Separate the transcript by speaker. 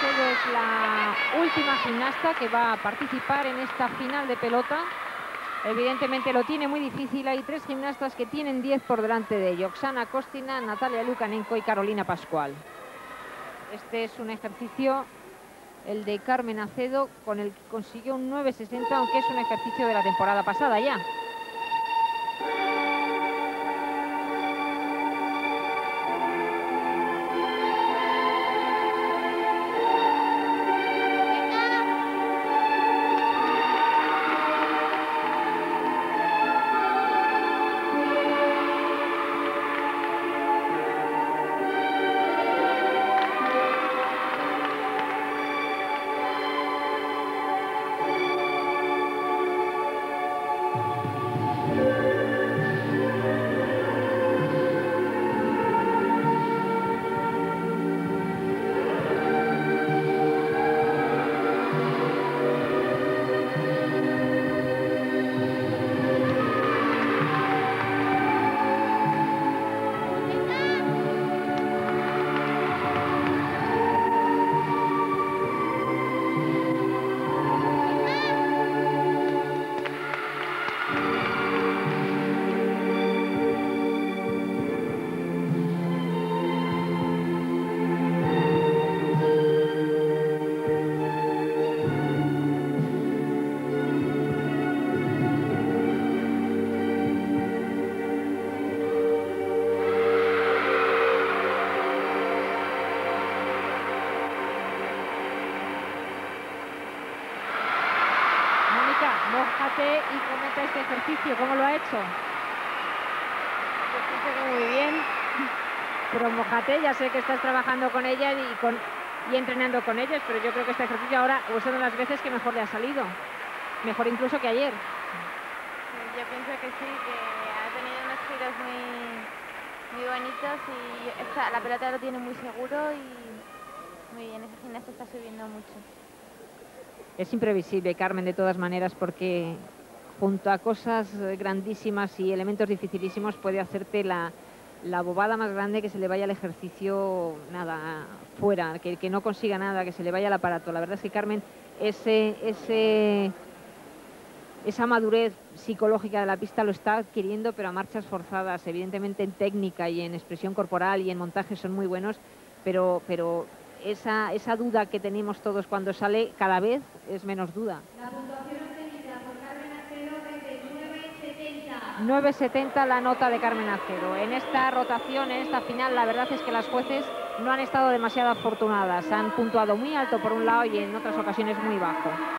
Speaker 1: Acedo es la última gimnasta que va a participar en esta final de pelota. Evidentemente lo tiene muy difícil. Hay 3 gimnastas que tienen 10 por delante de ellos: Oksana Kostina, Natalia Lukanenko y Carolina Pascual. Este es un ejercicio, el de Carmen Acedo, con el que consiguió un 9,60, aunque es un ejercicio de la temporada pasada ya. Mójate y comenta este ejercicio. ¿Cómo lo ha hecho?
Speaker 2: Muy bien.
Speaker 1: Pero mójate, ya sé que estás trabajando con ella y entrenando con ellas, pero yo creo que este ejercicio ahora es una de las veces que mejor le ha salido. Mejor incluso que ayer.
Speaker 2: Yo pienso que sí, que ha tenido unos giros muy bonitos y la pelota lo tiene muy seguro y muy bien. Esa gimnasta está subiendo mucho.
Speaker 1: Es imprevisible, Carmen, de todas maneras, porque junto a cosas grandísimas y elementos dificilísimos puede hacerte la bobada más grande, que se le vaya el ejercicio nada fuera, que no consiga nada, que se le vaya el aparato. La verdad es que Carmen, esa madurez psicológica de la pista lo está adquiriendo, pero a marchas forzadas. Evidentemente en técnica y en expresión corporal y en montaje son muy buenos, pero esa duda que tenemos todos cuando sale, cada vez es menos duda.
Speaker 3: La puntuación obtenida por Carmen Acedo es de 9,70.
Speaker 1: 9,70 la nota de Carmen Acedo. En esta rotación, en esta final, la verdad es que las jueces no han estado demasiado afortunadas. Han puntuado muy alto por un lado y en otras ocasiones muy bajo.